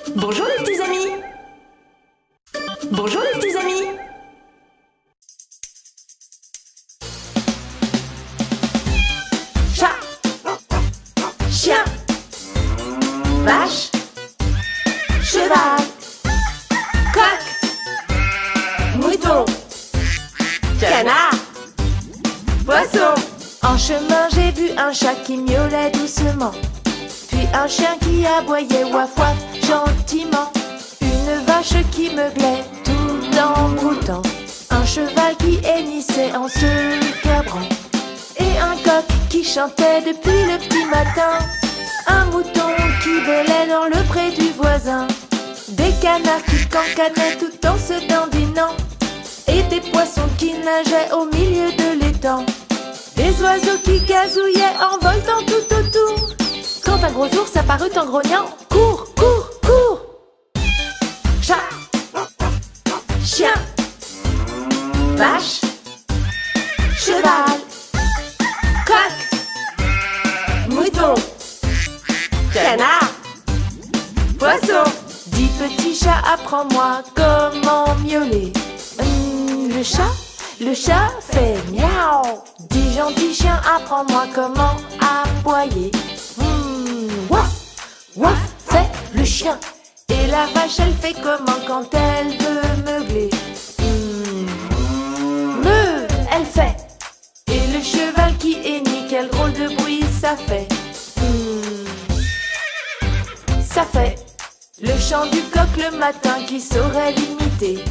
Bonjour les petits amis. Bonjour les petits amis. Chat, chien, vache, cheval, coq, mouton, canard, poisson. En chemin, j'ai vu un chat qui miaulait doucement, puis un chien qui aboyait waf waf gentiment, une vache qui meuglait tout en broutant, un cheval qui hennissait en se cabrant, et un coq qui chantait depuis le petit matin, un mouton qui belait dans le pré du voisin, des canards qui cancanaient tout en se dandinant, et des poissons qui nageaient au milieu de l'étang, des oiseaux qui gazouillaient en voltant tout autour, quand un gros ours apparut en grognant. Cours, cours, cours! Chat, chien, vache, cheval, coq, mouton, canard, poisson. Dis petit chat, apprends-moi comment miauler. Le chat fait miaou. Dis gentil chien, apprends-moi comment aboyer. Waf, waf, fait le chien. Et la vache, elle fait comment quand elle veut meugler. Meu, elle fait. Et le cheval qui hennit, quel drôle de bruit ça fait. Ça fait le chant du coq le matin qui saurait l'imiter.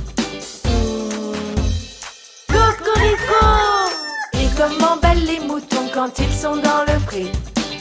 Cocorico! Et comment bêlent les moutons quand ils sont dans le pré.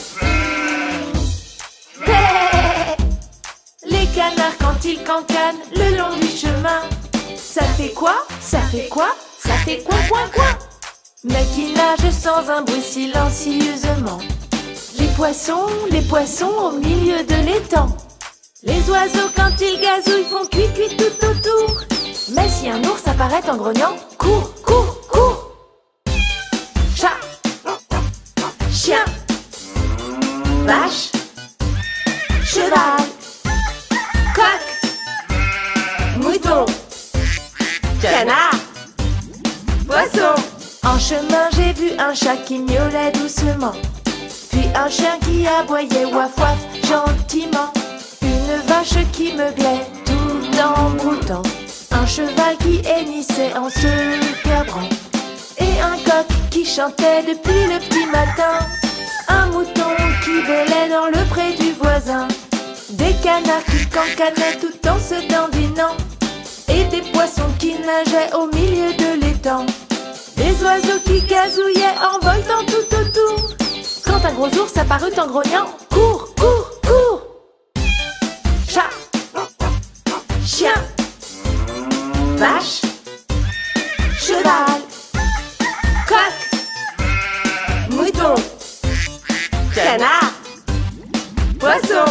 Les canards quand ils cancanent le long du chemin. Ça fait quoi? Ça fait quoi? Ça fait quoi, quoi, quoi? Mais qui nagent sans un bruit silencieusement. Les poissons au milieu de l'étang. Les oiseaux quand ils gazouillent font cuit-cuit tout autour. Mais si un ours apparaît en grognant, cours, cours, cours! Chat, chien, vache, cheval, coq, mouton, canard, poisson. En chemin, j'ai vu un chat qui miaulait doucement, puis un chien qui aboyait waf waf gentiment, une vache qui meuglait tout en broutant, un cheval qui hennissait en se cabrant, et un coq qui chantait depuis le petit matin, un mouton qui belait dans le pré du voisin, des canards qui cancanaient tout en se dandinant, et des poissons qui nageaient au milieu de l'étang, des oiseaux qui gazouillaient en voltant tout autour, quand un gros ours apparut en grognant. Cours, cours, cours! Chat, chien, vache, cheval, coq, mouton, canard, poisson.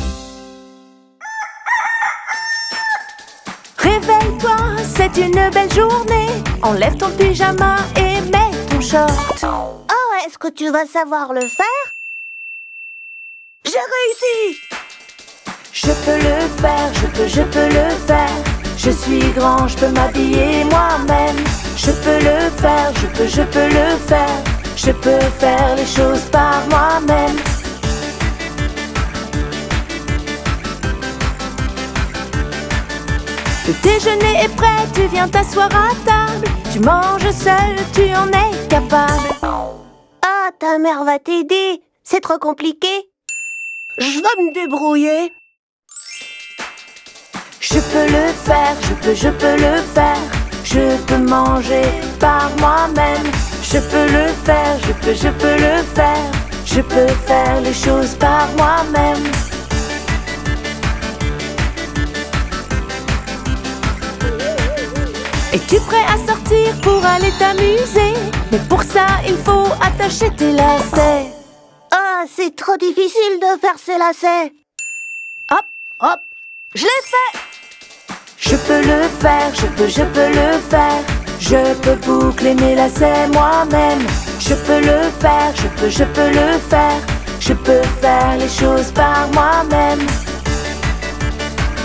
Réveille-toi, c'est une belle journée. Enlève ton pyjama et mets ton short. Oh, est-ce que tu vas savoir le faire? J'ai réussi! Je peux le faire, je peux le faire. Je suis grand, je peux m'habiller moi-même. Je peux le faire, je peux le faire. Je peux faire les choses par moi-même. Le déjeuner est prêt, tu viens t'asseoir à table. Tu manges seul, tu en es capable. Ah, ta mère va t'aider. C'est trop compliqué. Je vais me débrouiller. Je peux le faire, je peux le faire. Je peux manger par moi-même. Je peux le faire, je peux le faire. Je peux faire les choses par moi-même. Es-tu prêt à sortir pour aller t'amuser? Mais pour ça, il faut attacher tes lacets. Ah, c'est trop difficile de faire ces lacets. Hop, hop, je l'ai fait! Je peux le faire, je peux le faire. Je peux boucler mes lacets moi-même. Je peux le faire, je peux le faire. Je peux faire les choses par moi-même.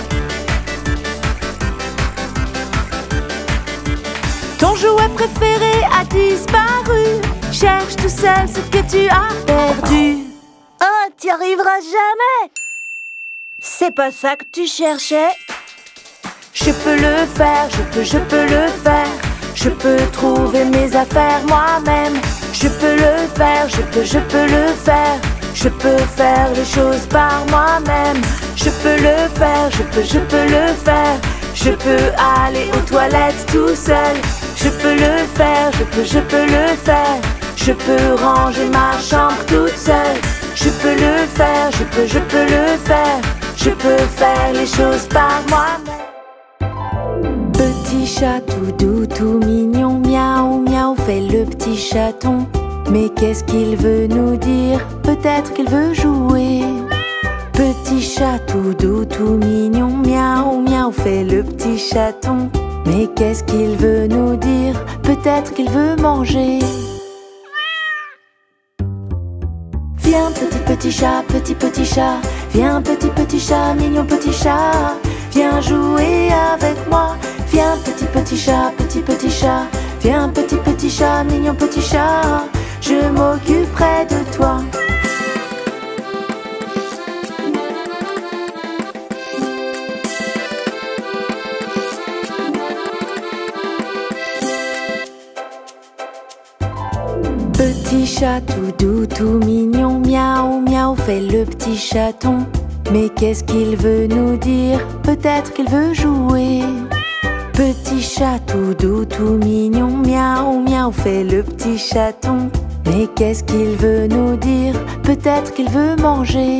Ton jouet préféré a disparu. Cherche tout seul ce que tu as perdu. Oh, t'y arriveras jamais. C'est pas ça que tu cherchais. Je peux le faire, je peux le faire. Je peux trouver mes affaires moi-même. Je peux le faire, je peux le faire. Je peux faire les choses par moi-même. Je peux le faire, je peux le faire. Je peux aller aux toilettes tout seul. Je peux le faire, je peux le faire. Je peux ranger ma chambre toute seule. Je peux le faire, je peux le faire. Je peux faire les choses par moi-même. Petit chat tout doux, tout mignon, miaou, miaou, fait le petit chaton. Mais qu'est-ce qu'il veut nous dire? Peut-être qu'il veut jouer. Petit chat tout doux, tout mignon, miaou, miaou, fait le petit chaton. Mais qu'est-ce qu'il veut nous dire? Peut-être qu'il veut manger. Viens petit chat, petit chat. Viens petit chat, mignon petit chat. Viens jouer avec moi. Viens petit chat, petit chat. Viens petit chat, mignon petit chat. Je m'occuperai de toi. Petit chat tout doux, tout mignon, miaou, miaou, fait le petit chaton. Mais qu'est-ce qu'il veut nous dire? Peut-être qu'il veut jouer. Petit chat tout doux, tout mignon, miaou, miaou, fait le petit chaton. Mais qu'est-ce qu'il veut nous dire? Peut-être qu'il veut manger.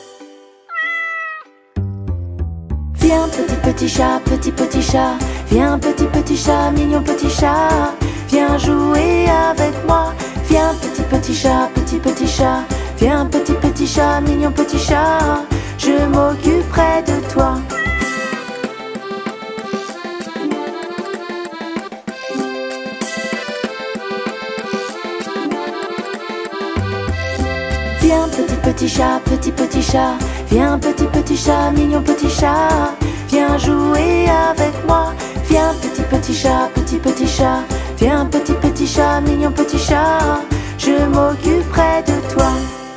Viens petit chat, petit chat. Viens petit chat, mignon petit chat. Viens jouer avec moi. Viens petit chat, petit chat. Viens petit chat, mignon petit chat. Je m'occuperai de toi. Viens petit chat, petit chat. Viens petit chat, mignon petit chat. Viens jouer avec moi. Viens petit chat, petit chat. Viens petit chat, mignon petit chat. Je m'occuperai de toi.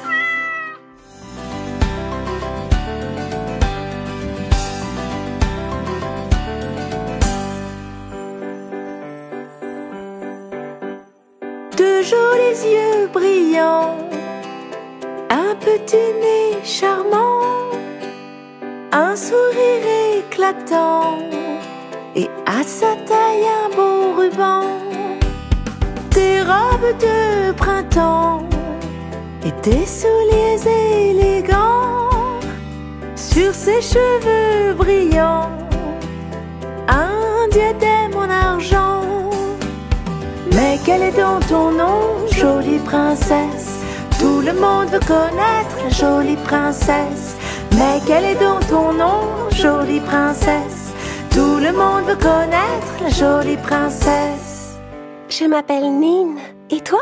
De jolis yeux brillants, un petit nez charmant, un sourire éclatant, et à sa taille un beau ruban. Des robes de printemps et des souliers élégants. Sur ses cheveux brillants, un diadème en argent. Mais quel est donc ton nom, jolie princesse? Tout le monde veut connaître la jolie princesse. Mais quel est donc ton nom, jolie princesse? Tout le monde veut connaître la jolie princesse. Je m'appelle Nine. Et toi?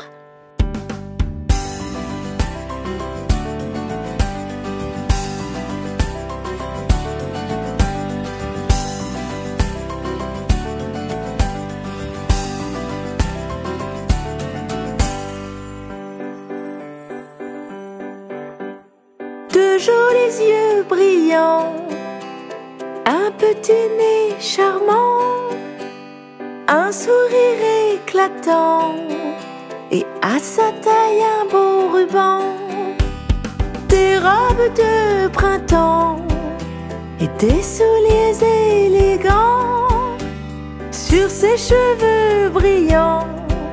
De jolis yeux brillants, un petit nez charmant, un sourire éclatant, et à sa taille un beau ruban. Des robes de printemps et des souliers élégants. Sur ses cheveux brillants,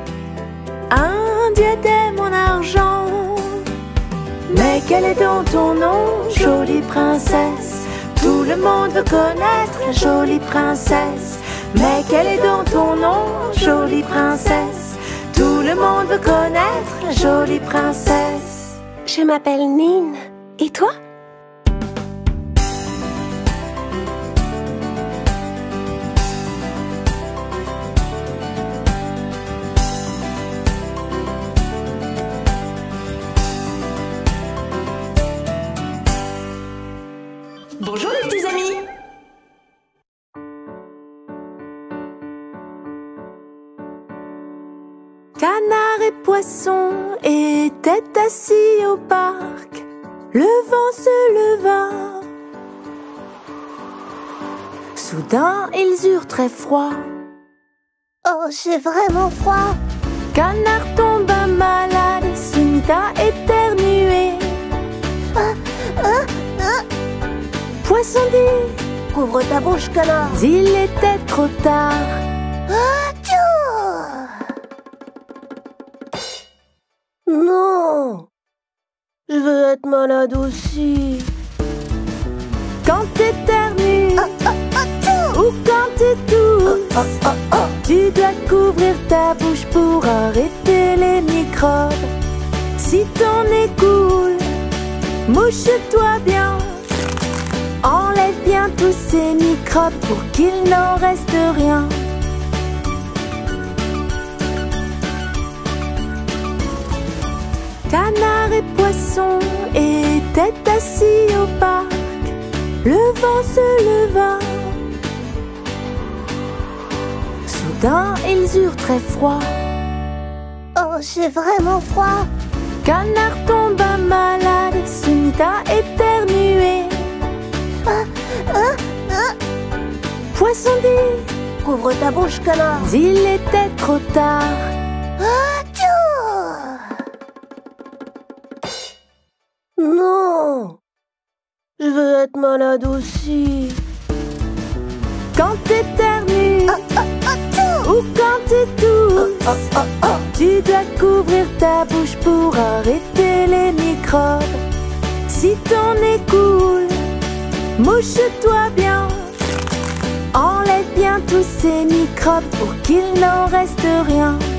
un diadème en argent. Mais quel est donc ton nom, jolie princesse? Tout le monde veut connaître la jolie princesse. Mais quel est donc ton nom, jolie princesse? Tout le monde veut connaître la jolie princesse. Je m'appelle Nine. Et toi? Bonjour les petits amis. Canard et poisson étaient assis au parc. Le vent se leva. Soudain, ils eurent très froid. Oh, c'est vraiment froid. Canard tomba malade, se mit à éternuer. Poisson dit: Ouvre ta bouche, canard. il était trop tard. Non, je veux être malade aussi. Quand t'éternues ou quand tu tousses, tu dois couvrir ta bouche pour arrêter les microbes. Si ton nez coule, mouche-toi bien. Enlève bien tous ces microbes pour qu'il n'en reste rien. Canard et poisson étaient assis au parc. Le vent se leva. Soudain, ils eurent très froid. Oh, c'est vraiment froid. Canard tomba malade, se mit à éternuer. Poisson dit: Ouvre ta bouche, canard. il était trop tard. Non, je veux être malade aussi. Quand t'éternues ou quand tu tousses, tu dois couvrir ta bouche pour arrêter les microbes. Si ton nez coule, mouche-toi bien. Enlève bien tous ces microbes pour qu'il n'en reste rien.